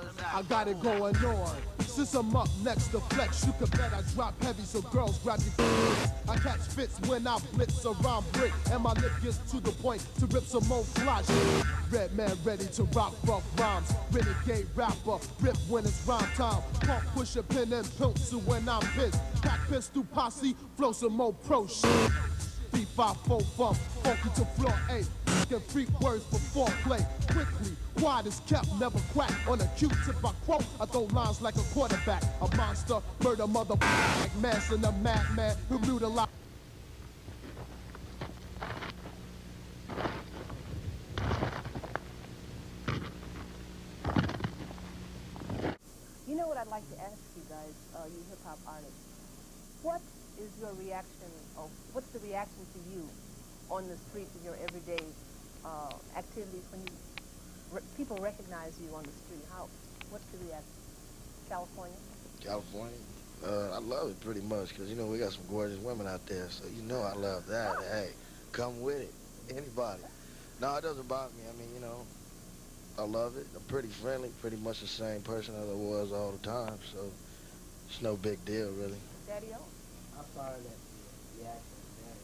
I got it going on. Since I'm up next to flex, you can bet I drop heavy so girls grab your fingers. I catch fits when I blitz around brick, and my lip gets to the point to rip some more fly shit. Red man ready to rock rough rhymes. Renegade rapper, rip when it's rhyme time. Pump, push a pin and pencil when I'm pissed. Pack pistol posse, flow some more pro shit. 3, 5, 4 bump, funky to floor 8. Can freak words for foreplay. Quickly, quiet is kept, never quack. On a Q-tip I quote, I throw lines like a quarterback. A monster, murder mother like Manson, a madman who mutilates. You know what I'd like to ask you guys, you hip-hop artists? What is your reaction, or what's the reaction to you on the streets in your everyday activities when people recognize you on the street? What's the reaction? California? California? I love it pretty much because, you know, we got some gorgeous women out there, so you know I love that. Hey, come with it. Anybody. No, it doesn't bother me. I mean, you know, I love it. I'm pretty friendly, pretty much the same person as I was all the time, so it's no big deal, really. Daddy-O? I find that the reaction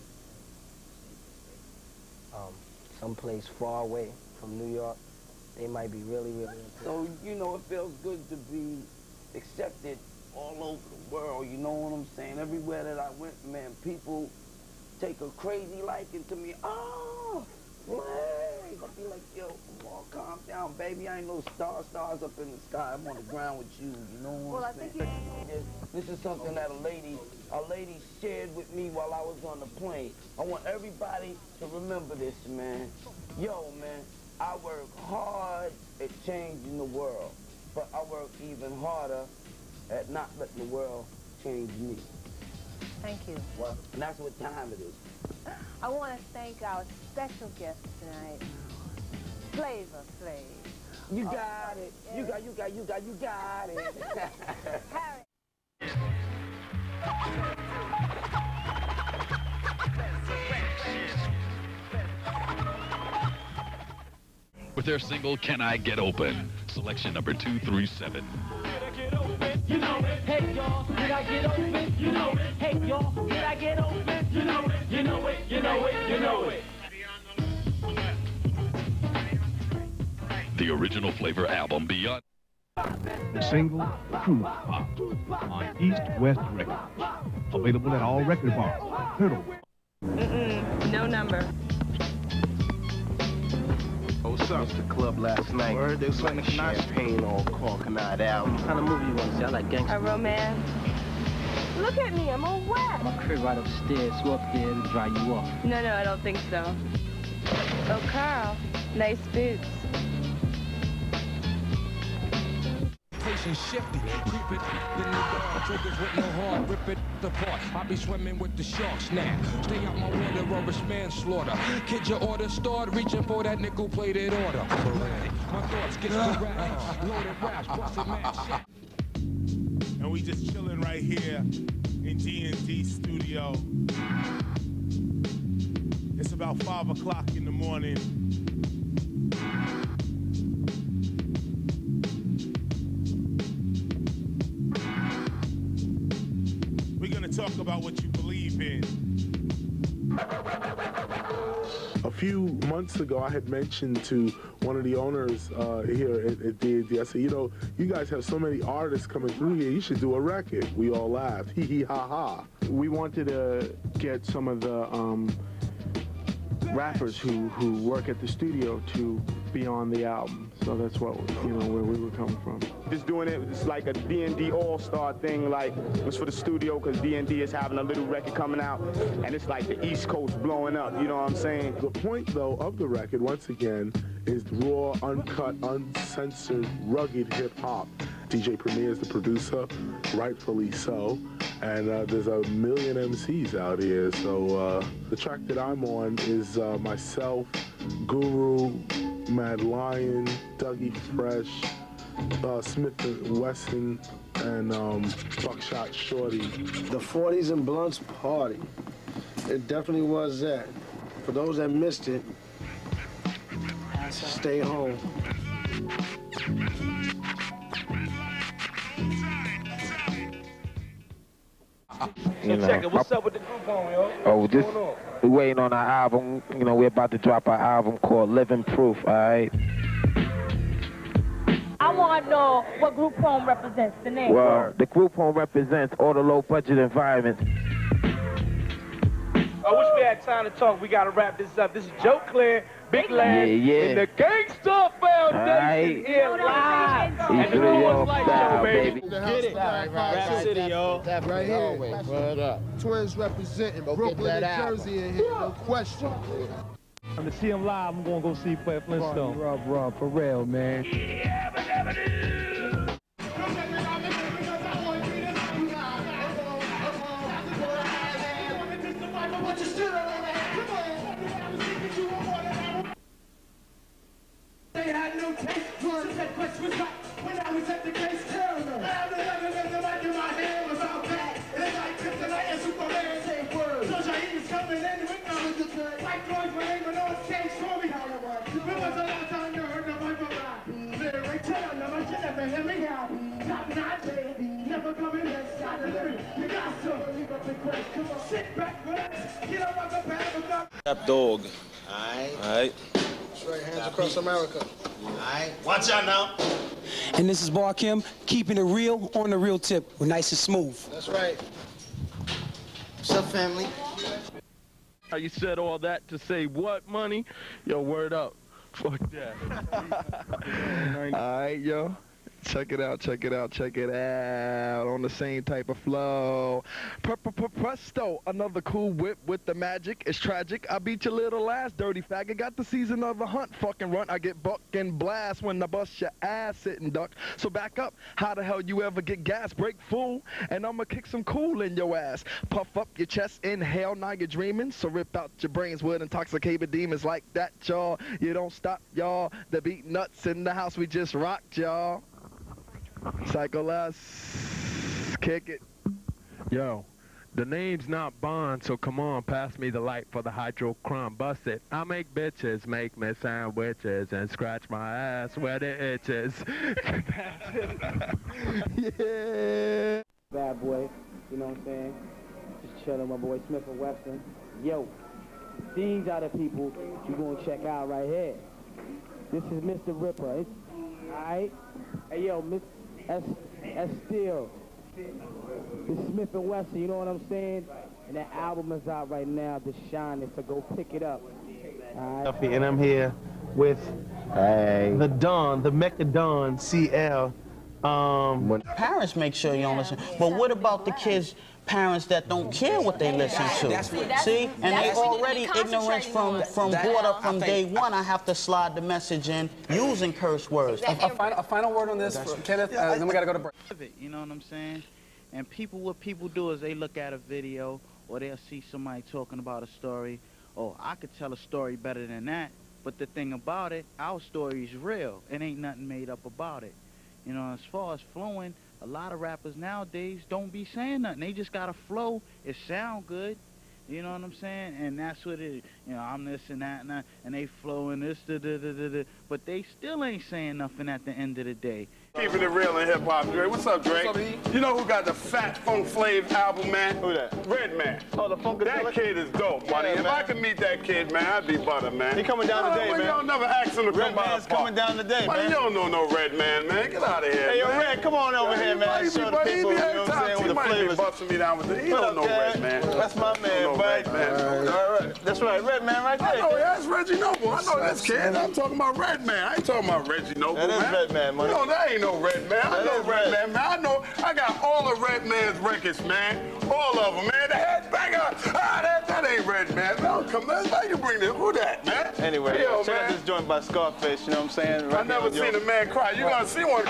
varies. Someplace far away from New York, they might be really, really important. So, you know, it feels good to be accepted all over the world, you know what I'm saying? Everywhere that I went, man, people take a crazy liking to me. Oh, man. I'll be like, yo, come on, calm down, baby. I ain't no stars up in the sky. I'm on the ground with you, you know what I'm saying? Well, I think this is something that a lady shared with me while I was on the plane. I want everybody to remember this, man. Yo, man, I work hard at changing the world, but I work even harder at not letting the world change me. Thank you. Well, and that's what time it is. I want to thank our special guest tonight, Flavor Flav. You got it. You got it. Harry. With their single, Can I Get Open? Selection number 237. You know it. Hey y'all, did I get open? You know it. Hey y'all, did I get open? You know it. You know it. You know it. You know it. The original Flavor album, Beyond. The single, True Pop, on East West Records. Available at all record bars. Hurdle. No number. What's up? The club last night. Word, they was like champagne on cork and that album. What kind of movie you want to see? I like gangster. A romance. Look at me, I'm all wet. My crib right upstairs, so up there to dry you off. No, I don't think so. Oh, Carl, nice boots. Shifty, creep it in the dark, triggers with no heart, rip it apart. I be swimming with the sharks now. Stay out my water or it's manslaughter. Kid, your order start reaching for that nickel-plated order. My thoughts get sporadic, loaded raps, busted mad shit. And we just chilling right here in D&D studio. It's about 5 o'clock in the morning. Talk about what you believe in. A few months ago, I had mentioned to one of the owners here at D&D, I said, you know, you guys have so many artists coming through here, you should do a record. We all laughed, hee hee ha ha. We wanted to get some of the rappers who work at the studio to be on the album. So that's what, you know, where we were coming from. Just doing it, it's like a D&D all-star thing, like, it's for the studio, because D&D is having a little record coming out, and it's like the East Coast blowing up, you know what I'm saying? The point, though, of the record, once again, is raw, uncut, uncensored, rugged hip-hop. DJ Premier is the producer, rightfully so, and there's a million MCs out here, so the track that I'm on is myself, Guru, Mad Lion, Dougie Fresh, Smith & Wesson, and Buckshot Shorty. The 40s and Blunts party. It definitely was that. For those that missed it, stay home. You know, check it. What's up with the group home, yo? Oh, What's this, going on? we waiting on our album. You know, we're about to drop our album called Living Proof, all right? I want to know what group home represents, the name. Well, the group home represents all the low-budget environments. I wish we had time to talk. We got to wrap this up. This is Joe Clear, Big Lad, and the Gangsta Foundation here live. And the New One's Life Show, baby. Get it. Rap City, yo. Right here. Twins representing Brooklyn and Jersey in here, no question. To see him live, I'm going to go see you play Flintstone. Ruff, for real, man. They had no taste. She said, "Chris was right when I was at the case." Hell no. My hand was all back. It's like kryptonite and Superman. Same word. So Shaheed's coming in with no white boys were aiming on stage for me. It was a long time you heard nobody go back. Lyric tell never should ever hear me out. Top notch, never coming next side of lyric. You got to leave up the question. Come on, sit back, relax. Get up on the pad with that. Rap dog. Alright. Straight hands across America. Alright. Watch out now. And this is Bar Kim, keeping it real on the real tip. We're nice and smooth. That's right. What's up, family? How you said all that to say what, money? Yo, word up. Fuck that. Alright, yo. Check it out, check it out, check it out. On the same type of flow. Presto, another cool whip with the magic. It's tragic. I beat your little ass, dirty faggot. Got the season of a hunt, fucking run. I get buck and blast when I bust your ass, sit and duck. So back up. How the hell you ever get gas? Break fool, and I'ma kick some cool in your ass. Puff up your chest, inhale, now you're dreaming. So rip out your brains with intoxicated demons like that, y'all. You don't stop, y'all. The beat nuts in the house, we just rocked, y'all. Cycle us, kick it. Yo, the name's not Bond, so come on, pass me the light for the hydrochrome. Bust it. I make bitches make me sandwiches and scratch my ass where it itches. Yeah. Bad boy, you know what I'm saying? Just chilling, my boy Smith and Wesson. Yo, these are the people you gonna check out right here. This is Mr. Ripper. Alright? Hey yo, Miss S Steel. This is Smith and Wesson, you know what I'm saying? And that album is out right now, The Shine, so go pick it up. All right. And I'm here with the Don, the Mecca Don, CL. Parents make sure you don't listen. But what about the kids' parents that don't care what they listen to? See? And they already ignorant from brought up from day one. I have to slide the message in using curse words. A final word on this, Kenneth, then we got to go to break. You know what I'm saying? And what people do is they look at a video or they'll see somebody talking about a story. Oh, I could tell a story better than that. But the thing about it, our story is real. It ain't nothing made up about it. You know, as far as flowing, a lot of rappers nowadays don't be saying nothing. They just got a flow. It sound good. You know what I'm saying? And that's what it is. You know, I'm this and that and they flowing this, but they still ain't saying nothing at the end of the day. Keeping it real in hip-hop, Dre. What's up, Dre? What's up, you know who got the Fat Funk Flav album, man? Who that? Redman. Oh, the funkadelic? That kid is dope, buddy. If I could meet that kid, man, I'd be butter, man. He coming down today, man. Y'all never asked him to come by. Redman's coming down today, man. You don't know no Redman, man. Get out of here, Hey, yo, man. Red, come on over here, man. Show the people, you know what I'm saying, with the flavors. He busting me down with it. He don't know Redman. That's my man, bud. All right. That's right, Redman right there. Oh, that's Reggie Noble. I know this kid. I'm talking about Redman. I ain't talking about Reggie Noble, man. That is Redman, money. No, that ain't no Redman. I know Redman, man. I know. I got all of Redman's records, man. All of them, man. The Headbanger. That ain't Redman. Man, come on. Why you bring this? Who that, man? Anyway, yo, check out man. this joint by Scarface, you know what I'm saying? I never seen a man cry. You gotta see one.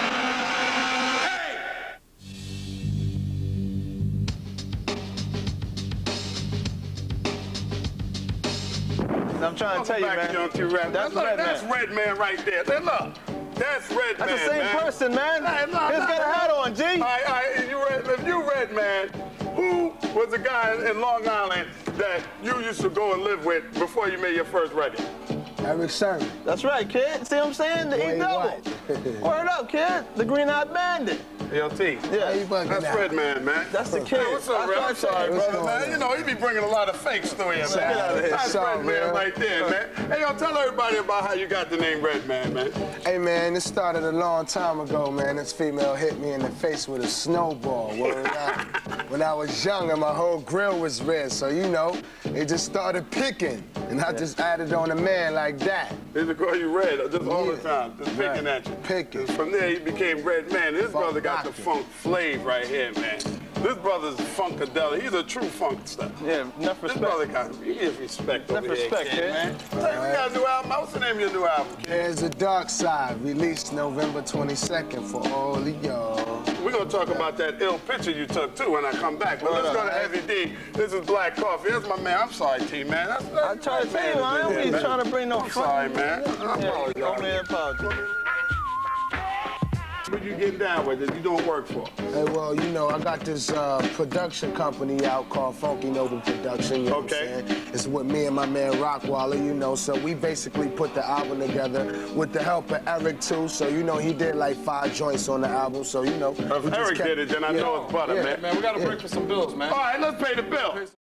I'm trying to tell you, man. That's Redman right there. Look. That's Redman, That's the same person, man. He's got a hat on, G. If you Redman, who was the guy in Long Island that you used to go and live with before you made your first record? Eric That's right, kid. See what I'm saying? The E-double. Word up, kid. The Green-Eyed Bandit. Yo, T. Yeah. That's Redman, man. That's the kid. Hey, what's up, Red? I'm sorry, brother, man. You know, he be bringing a lot of fakes through here, man. Get out of here. That's Redman right there, man. Hey, yo, tell everybody about how you got the name Redman, man. Hey, man, this started a long time ago, man. This female hit me in the face with a snowball. When I was young and my whole grill was red, so, you know, it just started picking. And I just added on a man like that. They just call you Red just all the time, just picking at you. Picking. From there, he became Redman. This brother got the funk flav right here, man. This brother's funkadelic. He's a true funkster. Yeah, enough respect. This brother got you give respect over Enough respect, here, kid, man. Hey, we got a new album. What's the name of your new album, kid? There's a Dark Side, released November 22nd for all of y'all. We're going to talk about that ill picture you took, too, when I come back. But let's go to Heavy D. This is Black Coffee. That's my man. I'm sorry, T, man. I try to tell you, I don't be trying to bring no I'm sorry, man. I apologize. What you getting down with that you don't work for? Hey, well, you know, I got this production company out called Funky Noble Production, you know what I'm saying? It's with me and my man Rockwaller, you know, so we basically put the album together with the help of Eric, too, so, you know, he did like 5 joints on the album, so, you know. If Eric did it, then I know it's butter, man. Man, we got to break for some bills, man. All right, let's pay the bill.